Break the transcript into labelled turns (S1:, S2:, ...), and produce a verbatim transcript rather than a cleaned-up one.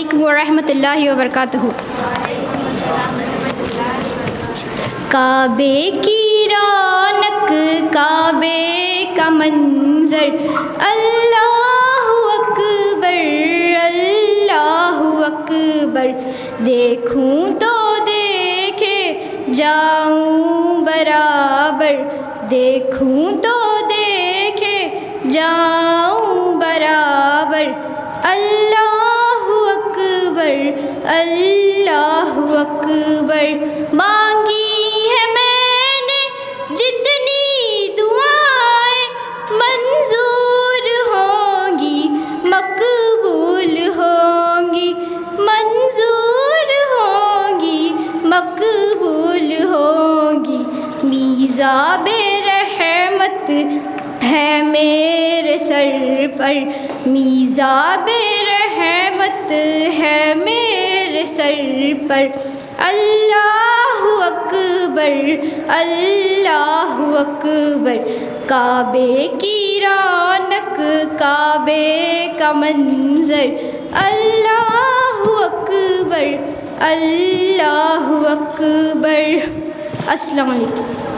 S1: अलैकुम वरहमतुल्लाहि वबरकातुहू। काबे की रौनक, काबे का मंजर, अल्लाहु अकबर, अल्लाहु अकबर। देखूं तो देखे जाऊं बराबर, देखूं तो देखे जाऊं बराबर। अल्लाहु अकबर, अल्लाहु अकबर। मांगी है मैंने जितनी दुआएं, मंजूर होंगी, मकबूल होंगी, मंजूर होंगी, मकबूल होंगी। मीज़ाबे रहमत है मेरे सर पर, मीज़ाबे रहमत है मेरे सर पर। अल्लाहु अकबर, अल्लाहु अकबर। काबे की रौनक, काबे का मंजर, अल्लाहु अकबर, अल्लाहु अकबर। अस्सलामु अलैकुम।